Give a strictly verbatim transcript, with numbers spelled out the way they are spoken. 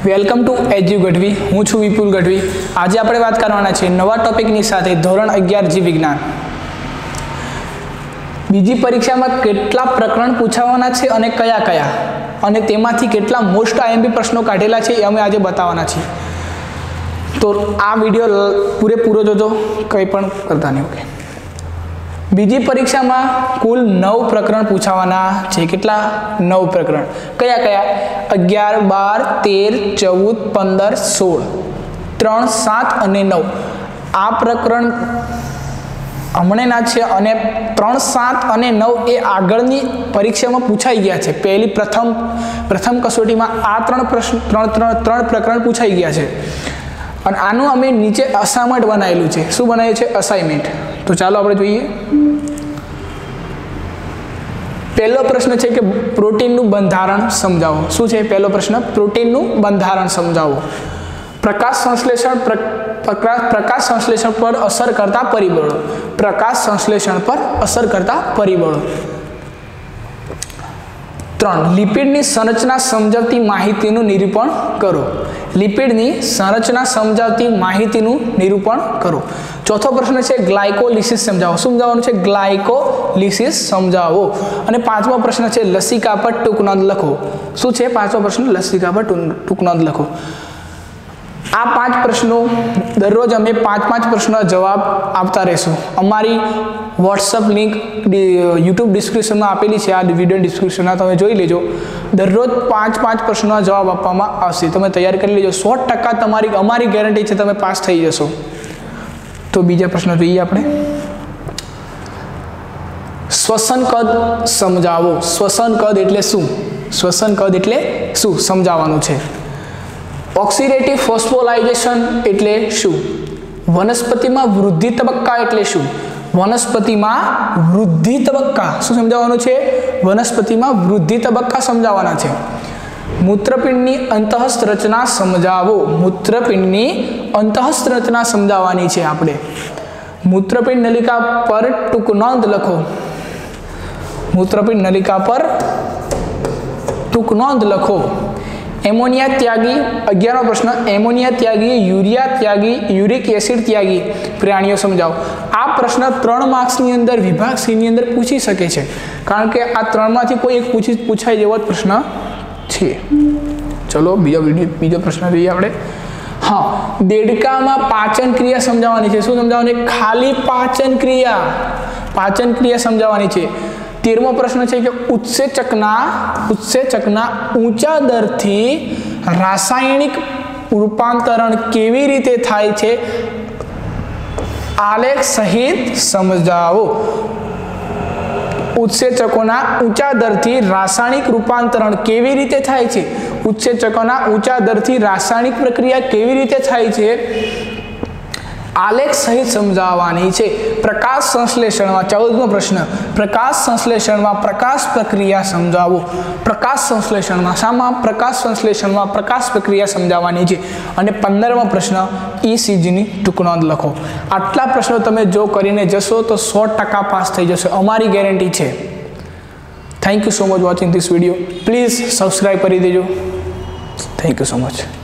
Welcome to એજ્યુ ગઢવી। હું છું વિપુલ ગઢવી। આજે આપણે વાત કરવાના છે નવા ટોપિકની સાથે ધોરણ અગિયાર જીવ વિજ્ઞાન। બીજી પરીક્ષામાં કેટલા પ્રકરણ પૂછાવાના છે અને કયા કયા અને તેમાંથી કેટલા મોસ્ટ આઈએમપી પ્રશ્નો કાઢેલા છે એ અમે આજે બતાવવાના છીએ। તો આ વિડીયો પૂરેપૂરો જોજો, કંઈ પણ કરતા નહીં। ઓકે, બીજી પરીક્ષામાં કુલ નવ પ્રકરણ પૂછાવાના છે। કેટલા? નવ પ્રકરણ। કયા કયા? અગિયાર, બાર, તેર, ચૌદ, પંદર, સોળ, ત્રણ, સાત અને નવ। આ પ્રકરણ હમણાંના છે અને ત્રણ, સાત અને નવ એ આગળની પરીક્ષામાં પૂછાઈ ગયા છે। પહેલી પ્રથમ પ્રથમ કસોટીમાં આ ત્રણ પ્રશ્ન ત્રણ ત્રણ ત્રણ પ્રકરણ પૂછાઈ ગયા છે અને આનું અમે નીચે અસાઇનમેન્ટ બનાવેલું છે। શું બનાવ્યું છે? અસાઇનમેન્ટ। તો ચાલો આપણે જોઈએ। પહેલો પ્રશ્ન છે કે પ્રોટીનનું બંધારણ સમજાવો। શું છે પહેલો પ્રશ્ન? પ્રોટીનનું બંધારણ સમજાવો। પ્રકાશ સંશ્લેષણ પ્રકાશ સંશ્લેષણ પર અસર કરતા પરિબળો। પ્રકાશ સંશ્લેષણ પર અસર કરતા પરિબળો। ત્રણ, લિપિડની સંરચના સમજાવતી માહિતીનું નિરૂપણ કરો। લિપિડની સંરચના સમજાવતી માહિતીનું નિરૂપણ કરો। ચોથો પ્રશ્ન છે ગ્લાયકોલિસિસ સમજાવો। શું સમજાવવાનું છે? ગ્લાયકોલિસિસ સમજાવો। અને પાંચમો પ્રશ્ન છે લસિકા પર ટૂંક નોંધ લખો। શું છે પાંચમો પ્રશ્ન? લસિકા પર ટૂંક નોંધ લખો। આ પાંચ પ્રશ્નો દરરોજ અમે પાંચ પાંચ પ્રશ્નો જવાબ આપતા રહીશું। અમારી વોટ્સઅપ લિંક યુટ્યુબ ડિસ્ક્રિપ્શનમાં આપેલી છે, આ વિડીયો ડિસ્ક્રિપ્શનમાં તમે જોઈ લેજો। દરરોજ પાંચ પાંચ પ્રશ્નોના જવાબ આપવામાં આવશે। તમે તૈયાર કરી લેજો। સો ટકા તમારી અમારી ગેરંટી છે તમે પાસ થઈ જશો। તો બીજા પ્રશ્ન જોઈએ આપણે। શ્વસન કદ સમજાવો। શ્વસન કદ એટલે શું? શ્વસન કદ એટલે શું સમજાવવાનું છે। ઓક્સિડેટિવ ફોસ્ફોરાઇલેશન એટલે શું? વનસ્પતિમાં વૃદ્ધિ તબક્કા એટલે શું? વનસ્પતિમાં વૃદ્ધિ તબક્કા શું સમજાવવાનું છે? વનસ્પતિમાં વૃદ્ધિ તબક્કા સમજાવવાના છે। મૂત્રપિંડની અંતઃસ્ત્રચના સમજાવો। મૂત્રપિંડની અંતઃસ્ત્રચના સમજાવવાની છે આપણે। મૂત્રપિંડ નલિકા પર ટૂંક નોંધ લખો। મૂત્રપિંડ નલિકા પર ટૂંક નોંધ લખો। એમોનિયા ત્યાગી અગિયારમો પ્રશ્ન, એમોનિયા ત્યાગી, યુરિયા ત્યાગી, યુરિક એસિડ ત્યાગી પ્રાણીઓ સમજાવો। આ પ્રશ્ન ત્રણ માર્ક્સની અંદર વિભાગ સી ની અંદર પૂછી શકે છે, કારણ કે આ ત્રણમાંથી કોઈ એક પૂછી પૂછાય જેવો જ પ્રશ્ન છે। ચલો બીજો વિડીયો બીજો પ્રશ્ન જોઈએ આપણે। હા, દેડકામાં પાચન ક્રિયા સમજાવવાની છે। શું સમજાવવાની? ખાલી પાચન ક્રિયા પાચન ક્રિયા સમજાવવાની છે। તેરમો પ્રશ્ન છે કે ઉત્સેચકના ઉત્સેચકના ઊંચા દરથી રાસાયણિક રૂપાંતરણ કેવી રીતે થાય છે? આલેખ સહિત સમજાવો। ઉત્સેચકોના ઊંચા દરથી રાસાયણિક રૂપાંતરણ કેવી રીતે થાય છે? ઉત્સેચકોના ઊંચા દરથી રાસાયણિક પ્રક્રિયા કેવી રીતે થાય છે? આલેખ સહિત સમજાવવાની છે। પ્રકાશ સંશ્લેષણમાં ચૌદમો પ્રશ્ન, પ્રકાશ સંશ્લેષણમાં પ્રકાશ પ્રક્રિયા સમજાવો। પ્રકાશ સંશ્લેષણમાં શામાં? પ્રકાશ સંશ્લેષણમાં પ્રકાશ પ્રક્રિયા સમજાવવાની છે। અને પંદરમો પ્રશ્ન, ઈસીજીની ટૂંક નોંધ લખો। આટલા પ્રશ્નો તમે જો કરીને જશો તો સો ટકા પાસ થઈ જશો, અમારી ગેરંટી છે। Thank you so much watching this video. Please subscribe કરી દેજો। Thank you so much.